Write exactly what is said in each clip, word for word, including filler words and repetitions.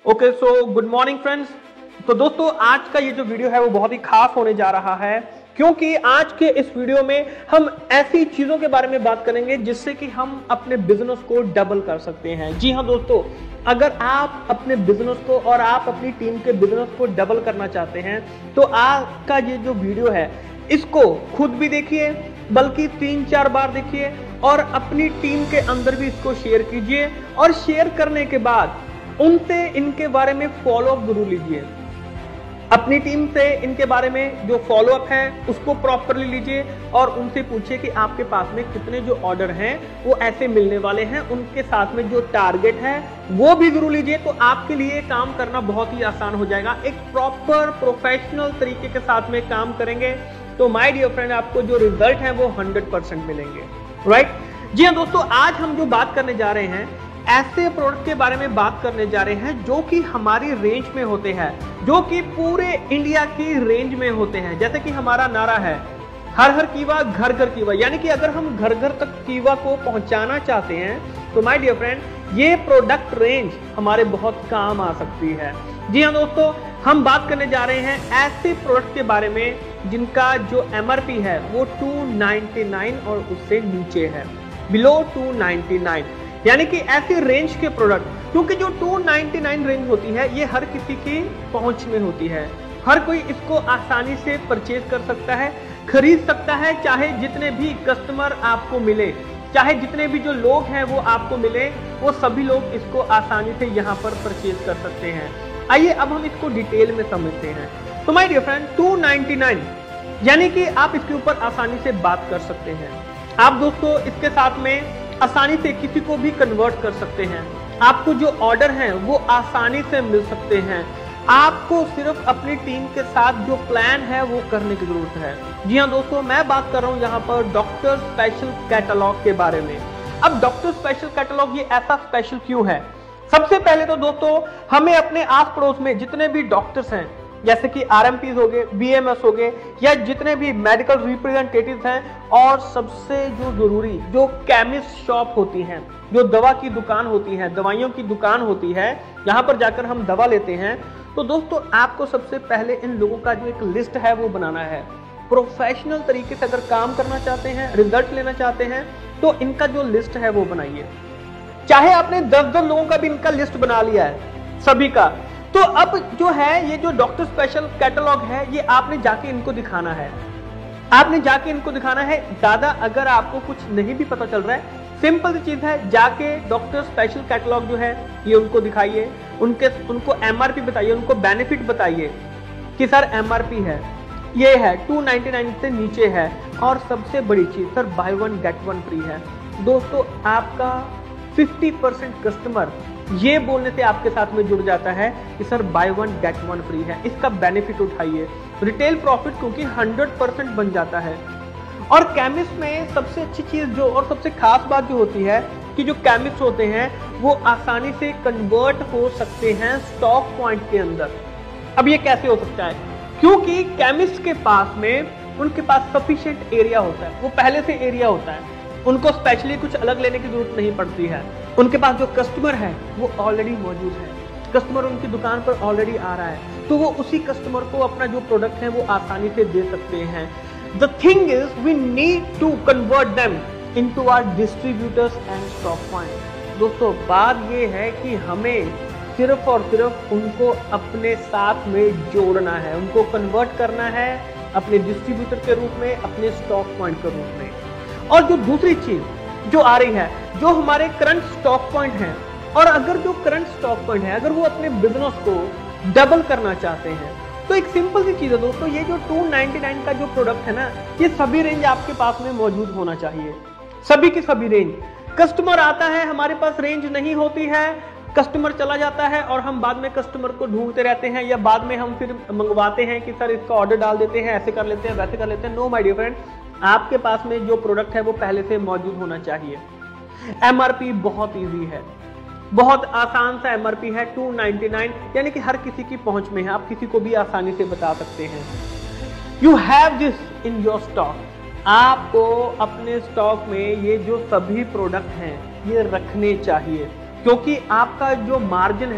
Okay so good morning friends. तो दोस्तों आज का ये जो वीडियो है वो बहुत ही खास होने जा रहा है, क्योंकि आज के इस वीडियो में हम ऐसी चीजों के बारे में बात करेंगे जिससे कि हम अपने बिजनेस को डबल कर सकते हैं। जी हाँ दोस्तों, अगर आप अपने बिजनेस को और आप अपनी टीम के बिजनेस को डबल करना चाहते हैं तो आज का ये जो वीडियो है इसको खुद भी देखिए, बल्कि तीन चार बार देखिए और अपनी टीम के अंदर भी इसको शेयर कीजिए। और शेयर करने के बाद उनसे इनके बारे में फॉलो अप जरूर लीजिए। अपनी टीम से इनके बारे में जो फॉलो अप है उसको प्रॉपरली लीजिए और उनसे पूछिए कि आपके पास में कितने जो ऑर्डर हैं वो ऐसे मिलने वाले हैं, उनके साथ में जो टारगेट है वो भी जरूर लीजिए। तो आपके लिए काम करना बहुत ही आसान हो जाएगा। एक प्रॉपर प्रोफेशनल तरीके के साथ में काम करेंगे तो माय डियर फ्रेंड आपको जो रिजल्ट है वो हंड्रेड परसेंट मिलेंगे, राइट। जी हाँ दोस्तों, आज हम जो बात करने जा रहे हैं ऐसे प्रोडक्ट के बारे में बात करने जा रहे हैं जो कि हमारी रेंज में होते हैं, जो कि पूरे इंडिया की रेंज में होते हैं। जैसे कि हमारा नारा है हर हर कीवा घर घर कीवा, यानी कि अगर हम घर घर तक कीवा को पहुंचाना चाहते हैं तो माय डियर फ्रेंड ये प्रोडक्ट रेंज हमारे बहुत काम आ सकती है। जी हाँ दोस्तों, हम बात करने जा रहे हैं ऐसे प्रोडक्ट के बारे में जिनका जो एमआरपी है वो टू नाइंटी नाइन और उससे नीचे है, बिलो टू नाइंटी नाइन, यानी कि ऐसी रेंज के प्रोडक्ट, क्योंकि जो टू नाइंटी नाइन रेंज होती है ये हर किसी की पहुंच में होती है। हर कोई इसको आसानी से परचेज कर सकता है, खरीद सकता है, चाहे जितने भी कस्टमर आपको मिले, चाहे जितने भी जो लोग हैं वो आपको मिले, वो सभी लोग इसको आसानी से यहाँ पर परचेज कर सकते हैं। आइए अब हम इसको डिटेल में समझते हैं। तो my dear friend two ninety nine यानी कि आप इसके ऊपर आसानी से बात कर सकते हैं। आप दोस्तों इसके साथ में आसानी से किसी को भी कन्वर्ट कर सकते हैं। आपको जो ऑर्डर हैं वो आसानी से मिल सकते हैं। आपको सिर्फ अपनी टीम के साथ जो प्लान है वो करने की जरूरत है। जी हाँ दोस्तों, मैं बात कर रहा हूँ यहाँ पर डॉक्टर स्पेशल कैटलॉग के बारे में। अब डॉक्टर स्पेशल कैटलॉग ये ऐसा स्पेशल क्यों है? सबसे पहले तो दोस्तों हमें अपने आस पड़ोस में जितने भी डॉक्टर्स हैं, जैसे कि आरएमपीज हो गए, बीएमएस हो गए, या जितने भी मेडिकल रिप्रेजेंटेटिव्स हैं, और सबसे जो जरूरी जो केमिस्ट शॉप होती हैं, जो दवा की दुकान होती है, दवाइयों की दुकान होती है, यहाँ पर जाकर हम दवा लेते हैं। तो दोस्तों आपको सबसे पहले इन लोगों का जो एक लिस्ट है वो बनाना है। प्रोफेशनल तरीके से अगर काम करना चाहते हैं, रिजल्ट लेना चाहते हैं, तो इनका जो लिस्ट है वो बनाइए। चाहे आपने दस दस लोगों का भी इनका लिस्ट बना लिया है सभी का, तो अब जो है ये जो डॉक्टर स्पेशल कैटलॉग है ये आपने जाके इनको दिखाना है। आपने जाके इनको दिखाना है। ज्यादा अगर आपको कुछ नहीं भी पता चल रहा है, सिंपल सी चीज है, जाके डॉक्टर स्पेशल कैटलॉग जो है ये उनको दिखाइए, उनके उनको एमआरपी बताइए, उनको बेनिफिट बताइए कि सर एमआरपी है ये है टू नाइंटी नाइन से नीचे है, और सबसे बड़ी चीज sir buy one get one free है। दोस्तों आपका फिफ्टी परसेंट कस्टमर ये बोलने से आपके साथ में जुड़ जाता है कि sir buy one get one free है, इसका बेनिफिट उठाइए। रिटेल प्रॉफिट क्योंकि हंड्रेड परसेंट बन जाता है। और केमिस्ट में सबसे अच्छी चीज जो और सबसे खास बात जो होती है कि जो केमिस्ट होते हैं वो आसानी से कन्वर्ट हो सकते हैं स्टॉक पॉइंट के अंदर। अब ये कैसे हो सकता है? क्योंकि केमिस्ट के पास में उनके पास सफिशिएंट एरिया होता है, वो पहले से एरिया होता है, उनको स्पेशली कुछ अलग लेने की जरूरत नहीं पड़ती है। उनके पास जो कस्टमर है वो ऑलरेडी मौजूद है, कस्टमर उनकी दुकान पर ऑलरेडी आ रहा है, तो वो उसी कस्टमर को अपना जो प्रोडक्ट है वो आसानी से दे सकते हैं। The thing is we need to convert them into our distributors and stock point. दोस्तों बात ये है कि हमें सिर्फ और सिर्फ उनको अपने साथ में जोड़ना है, उनको कन्वर्ट करना है अपने डिस्ट्रीब्यूटर के रूप में, अपने स्टॉक पॉइंट के रूप में। और जो दूसरी चीज जो आ रही है, जो हमारे करंट स्टॉक पॉइंट हैं, और अगर जो करंट स्टॉक पॉइंट है अगर वो अपने बिजनेस को डबल करना चाहते हैं तो एक सिंपल सी चीज है दोस्तों, ये जो टू नाइंटी नाइन का जो प्रोडक्ट है ना, ये सभी रेंज आपके पास में मौजूद होना चाहिए, सभी की सभी रेंज। कस्टमर आता है, हमारे पास रेंज नहीं होती है, कस्टमर चला जाता है और हम बाद में कस्टमर को ढूंढते रहते हैं, या बाद में हम फिर मंगवाते हैं कि सर इसका ऑर्डर डाल देते हैं, ऐसे कर लेते हैं, वैसे कर लेते हैं। नो माय डियर फ्रेंड, आपके पास में जो प्रोडक्ट है वो पहले से मौजूद होना चाहिए। एमआरपी बहुत इजी है, बहुत आसान सा एमआरपी है टू नाइंटी नाइन, यानी कि हर किसी की पहुंच में है, आप किसी को भी आसानी से बता सकते हैं। You have this in your stock, आपको अपने स्टॉक में ये जो सभी प्रोडक्ट हैं ये रखने चाहिए, क्योंकि आपका जो मार्जिन है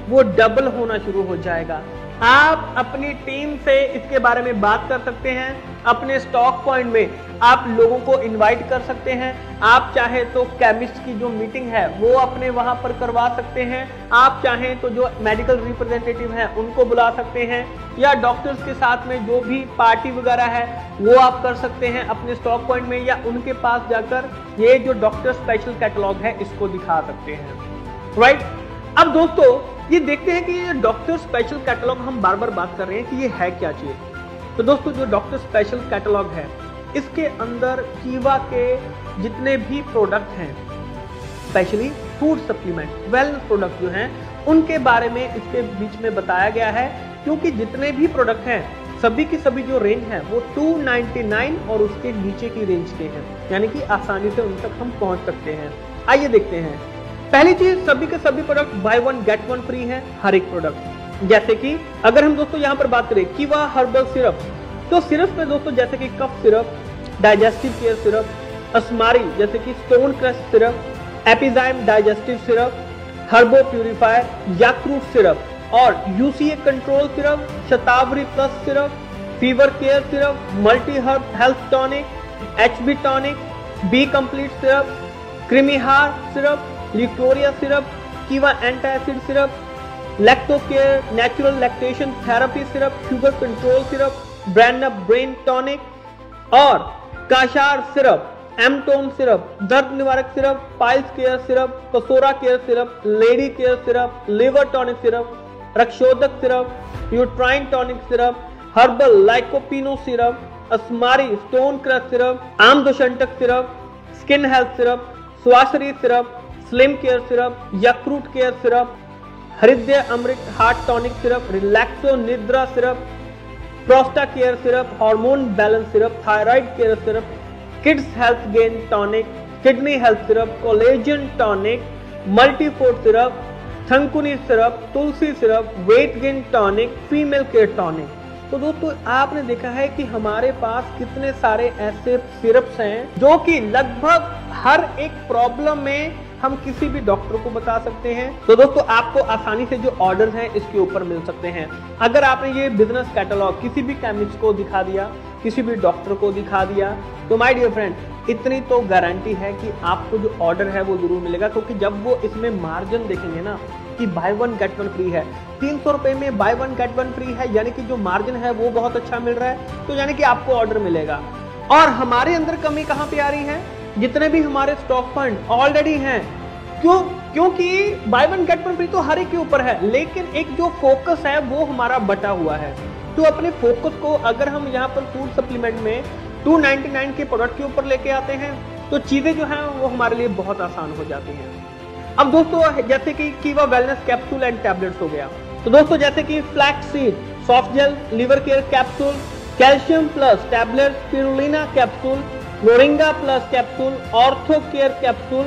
वो डबल होना शुरू हो जाएगा। आप अपनी टीम से इसके बारे में बात कर सकते हैं, अपने स्टॉक पॉइंट में आप लोगों को इनवाइट कर सकते हैं। आप चाहे तो केमिस्ट की जो मीटिंग है वो अपने वहां पर करवा सकते हैं, आप चाहें तो जो मेडिकल रिप्रेजेंटेटिव हैं उनको बुला सकते हैं, या डॉक्टर्स के साथ में जो भी पार्टी वगैरह है वो आप कर सकते हैं अपने स्टॉक पॉइंट में, या उनके पास जाकर ये जो डॉक्टर स्पेशल कैटलॉग है इसको दिखा सकते हैं। राइट, अब दोस्तों ये देखते हैं कि ये डॉक्टर स्पेशल कैटलॉग हम बार बार बात कर रहे हैं कि ये है क्या चीज। तो दोस्तों जो डॉक्टर स्पेशल कैटलॉग है इसके अंदर कीवा के जितने भी प्रोडक्ट हैं, specially food supplement, wellness product जो हैं उनके बारे में इसके बीच में बताया गया है, क्योंकि जितने भी प्रोडक्ट हैं सभी की सभी जो रेंज है वो दो सौ निन्यानवे और उसके नीचे की रेंज के हैं, यानी कि आसानी से उन तक हम पहुंच सकते हैं। आइए देखते हैं। पहली चीज, सभी के सभी product buy one get one free है हर एक प्रोडक्ट। जैसे कि अगर हम दोस्तों यहाँ पर बात करें कीवा हर्बल सिरप, तो सिरप में दोस्तों जैसे कि cough syrup, digestive care syrup, अस्मारी जैसे कि स्टोन क्रश सिरप, एपिजाइम डाइजेस्टिव सिरप, हर्बो प्यूरिफायर, याक्रूट सिरप और यूसीए कंट्रोल सिरप, शतावरी plus syrup, fever care syrup, multi herb health tonic, HB tonic, B complete syrup, क्रीमीहार सिरप, लिक्टोरिया syrup, कीवा anti acid syrup, lacto care natural lactation therapy syrup, sugar control syrup, brand up brain tonic और काशार syrup, एमटोन syrup, दर्द निवारक syrup, piles care syrup, कसोरा care syrup, lady care syrup, liver tonic syrup, रक्षोदक syrup, uterine tonic syrup, herbal लाइकोपिनो syrup, अस्मारी stone crush syrup, आमदोशंटक सिरप, स्किन हेल्थ सिरप, स्वासरी सिरप, स्लिम केयर सिरप, यक्रूट केयर सिरप, हृदय अमृत heart tonic syrup, रिलैक्सो निद्रा सिरप, प्रोस्टा care syrup, hormone balance syrup, thyroid care syrup, kids health gain tonic, kidney health syrup, collagen tonic, मल्टीफोर्ट syrup, थंकुनी syrup, तुलसी syrup, weight gain tonic, female care tonic. तो दोस्तों आपने देखा है कि हमारे पास कितने सारे ऐसे सिरप्स हैं जो कि लगभग हर एक प्रॉब्लम में हम किसी भी डॉक्टर को बता सकते हैं। तो दोस्तों आपको आसानी से जो ऑर्डर्स हैं इसके ऊपर मिल सकते हैं। अगर आपने ये बिजनेस कैटलॉग किसी भी केमिस्ट को दिखा दिया, किसी भी डॉक्टर को दिखा दिया, तो माय डियर फ्रेंड इतनी तो गारंटी है कि आपको जो ऑर्डर है वो जरूर मिलेगा, क्योंकि जब वो इसमें मार्जिन देखेंगे ना कि buy one get one free है, तीन सौ रुपए में buy one get one free है, यानी कि जो मार्जिन है वो बहुत अच्छा मिल रहा है, तो यानी कि आपको ऑर्डर मिलेगा। और हमारे अंदर कमी कहां पे आ रही है, जितने भी हमारे स्टॉक फंड ऑलरेडी हैं, क्यों? क्योंकि buy one get one free तो हर एक के ऊपर है, लेकिन एक जो फोकस है वो हमारा बटा हुआ है। तो अपने फोकस को अगर हम यहाँ पर फूड सप्लीमेंट में दो सौ निन्यानवे के प्रोडक्ट के ऊपर लेके आते हैं तो चीजें जो हैं वो हमारे लिए बहुत आसान हो जाती हैं। अब दोस्तों जैसे कि कीवा वेलनेस कैप्सूल एंड टैबलेट्स हो गया, तो दोस्तों जैसे कि flax seed soft gel, liver care capsule, calcium plus tablet, spirulina capsule, moringa plus capsule, ortho care capsule,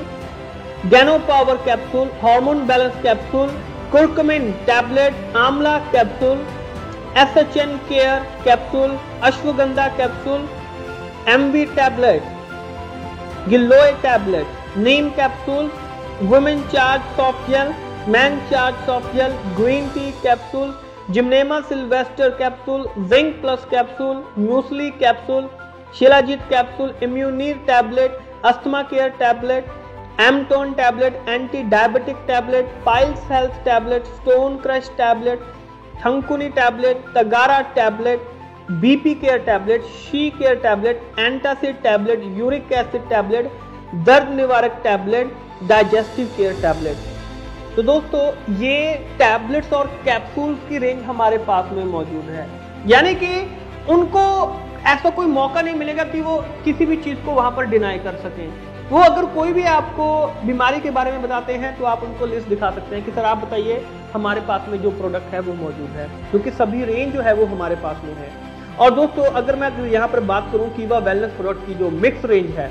गैनो power capsule, hormone balance capsule, curcumin tablet, आंवला capsule, S H N care capsule, अश्वगंधा capsule, MV tablet, गिलोय tablet, नीम capsule, women charge soft gel, man charge soft gel, green tea capsule, gymnema sylvester capsule, zinc plus capsule, म्यूसली capsule, शिलाजीत capsule, इम्यूनीर tablet, asthma care tablet, एमटोन tablet, anti diabetic tablet, piles health tablet, stone crush tablet, थंकुनी tablet, तगारा tablet, BP care tablet, she care tablet, antacid tablet, uric acid tablet, दर्द निवारक tablet, digestive care tablet. तो दोस्तों ये tablets और capsules की रेंज हमारे पास में मौजूद है, यानी कि उनको ऐसा कोई मौका नहीं मिलेगा कि वो किसी भी चीज को वहां पर डिनाई कर सकें। वो अगर कोई भी आपको बीमारी के बारे में बताते हैं तो आप उनको लिस्ट दिखा सकते हैं कि सर आप बताइए हमारे पास में जो प्रोडक्ट है वो मौजूद है, क्योंकि सभी रेंज जो है वो हमारे पास में है। और दोस्तों अगर मैं यहाँ पर बात करूं कीवा वेलनेस प्रोडक्ट की जो मिक्स रेंज है,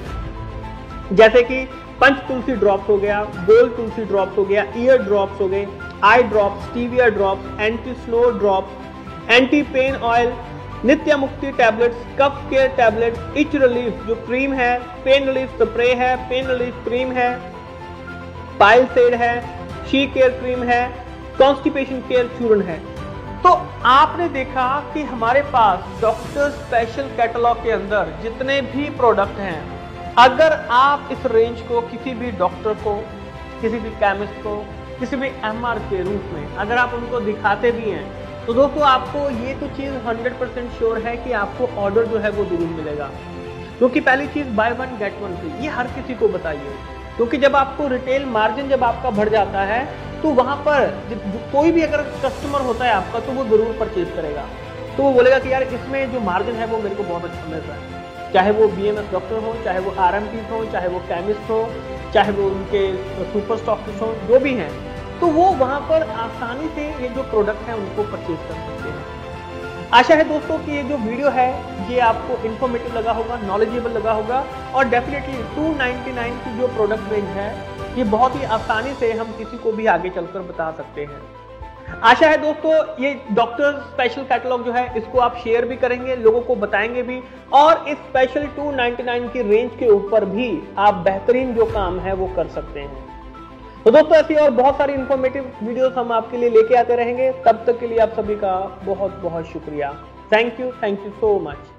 जैसे कि पंच तुलसी ड्रॉप्स हो गया, गोल तुलसी ड्रॉप्स हो गया, ईयर ड्रॉप्स हो गए, eye drops, stevia drops, anti snore drops, anti pain oil, नित्य मुक्ति tablets, cough care tablet, itch relief जो क्रीम है, पेन रिलीफ स्प्रे है, पेन रिलीफ क्रीम है, पाइल सेड है, शी केयर क्रीम है, कॉन्स्टिपेशन केयर चूर्ण है। तो आपने देखा कि हमारे पास डॉक्टर स्पेशल कैटलॉग के अंदर जितने भी प्रोडक्ट हैं, अगर आप इस रेंज को किसी भी डॉक्टर को, किसी भी केमिस्ट को, किसी भी एमआर के रूप में अगर आप उनको दिखाते भी हैं, तो दोस्तों आपको ये तो चीज हंड्रेड परसेंट श्योर है कि आपको ऑर्डर जो है वो जरूर मिलेगा। क्योंकि पहली चीज buy one get one free, ये हर किसी को बताइए। क्योंकि जब आपको रिटेल मार्जिन जब आपका बढ़ जाता है तो वहां पर कोई भी अगर कस्टमर होता है आपका तो वो जरूर परचेज करेगा। तो वो बोलेगा कि यार इसमें जो मार्जिन है वो मेरे को बहुत अच्छा मिल रहा है। चाहे वो बीएमएस डॉक्टर हो, चाहे वो आरएमपी हो, चाहे वो केमिस्ट हो, चाहे वो उनके सुपर स्टॉकिस्ट हो, जो भी हैं, तो वो वहां पर आसानी से ये जो प्रोडक्ट है उनको परचेज कर सकते हैं। आशा है दोस्तों कि ये जो वीडियो है ये आपको इन्फॉर्मेटिव लगा होगा, नॉलेजेबल लगा होगा, और डेफिनेटली टू नाइंटी नाइन की जो प्रोडक्ट रेंज है ये बहुत ही आसानी से हम किसी को भी आगे चलकर बता सकते हैं। आशा है दोस्तों ये डॉक्टर स्पेशल कैटलॉग जो है इसको आप शेयर भी करेंगे, लोगों को बताएंगे भी, और इस स्पेशल टू नाइंटी नाइन की रेंज के ऊपर भी आप बेहतरीन जो काम है वो कर सकते हैं। तो दोस्तों ऐसी और बहुत सारी इंफॉर्मेटिव वीडियोस हम आपके लिए लेके आते रहेंगे। तब तक के लिए आप सभी का बहुत बहुत शुक्रिया। Thank you, thank you so much.